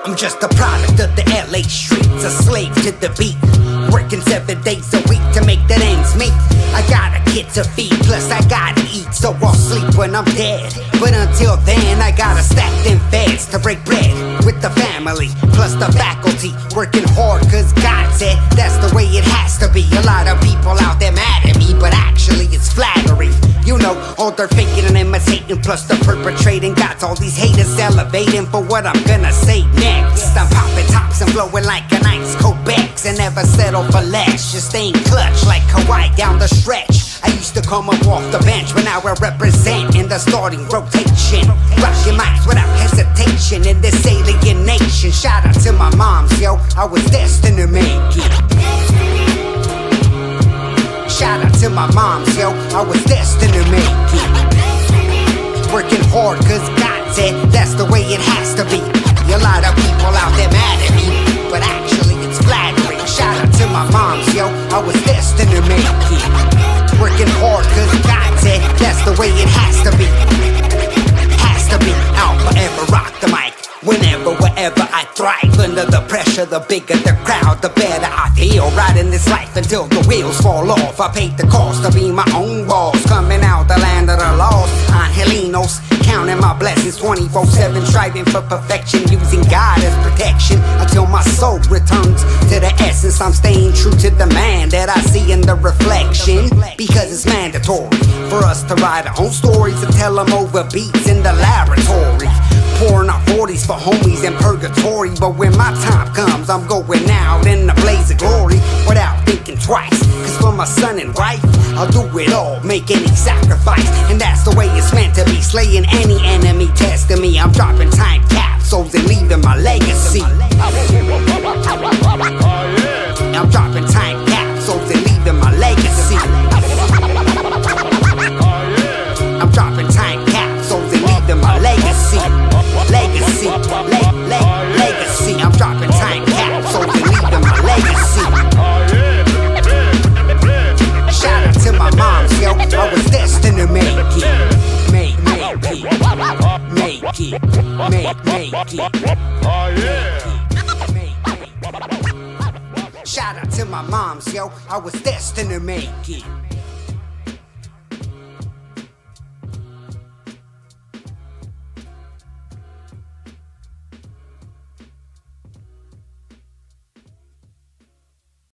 I'm just a product of the LA streets, a slave to the beat, working 7 days a week to make that ends meet. I got a kid to feed, plus I gotta eat, so I'll sleep when I'm dead. But until then, I gotta stack them feds to break bread with the family, plus the faculty, working hard cause God said that's the way it has to be. A lot of people out there mad at me, but actually it's flattery. You know, all they're faking and imitating, plus the perpetrating. Got all these haters elevating for what I'm gonna say next. I'm popping tops and blowing like an ice cold Bex, and never settle for less, just staying clutch like Kawhi down the stretch. I used to come up off the bench, but now I represent in the starting rotation, rocking mics without hesitation in this alien nation. Shout out to my moms, yo, I was destined to make it. Shout out to my moms, yo, I was destined to make it. Working hard cause God said that's the way it has to be. A lot of people out there mad at me, but actually it's flattering. Shout out to my moms, yo, I was destined to make it. Working hard cause God said that's the way it has to be. Has to be. I'll forever rock the mic. Whenever, wherever I thrive. Under the pressure, the bigger the crowd, the better I feel. Riding this life until the wheels fall off. I paid the cost to be my own boss. Coming out the land of the lost, Angelinos, counting my blessings 24/7, striving for perfection, using God as protection until my soul returns to the essence. I'm staying true to the man that I see in the reflection, because it's mandatory for us to write our own stories and tell them over beats in the laboratory. Pouring out 40s for homies in purgatory, but when my time comes, I'm going out in a blaze of glory without thinking twice. Cause for my son and wife, I'll do it all, make any sacrifice, and that's the way it's meant to be. Slaying any enemy testing me, I'm dropping time capsules and leaving my legacy. I'm dropping time capsules and leaving my legacy. I'm dropping time capsules and leaving my legacy. Legacy, legacy. I'm dropping time capsules and leaving my legacy. Shout out to my moms, yo, I was destined to make it. Make it. Shout out to my moms, yo, I was destined to make it.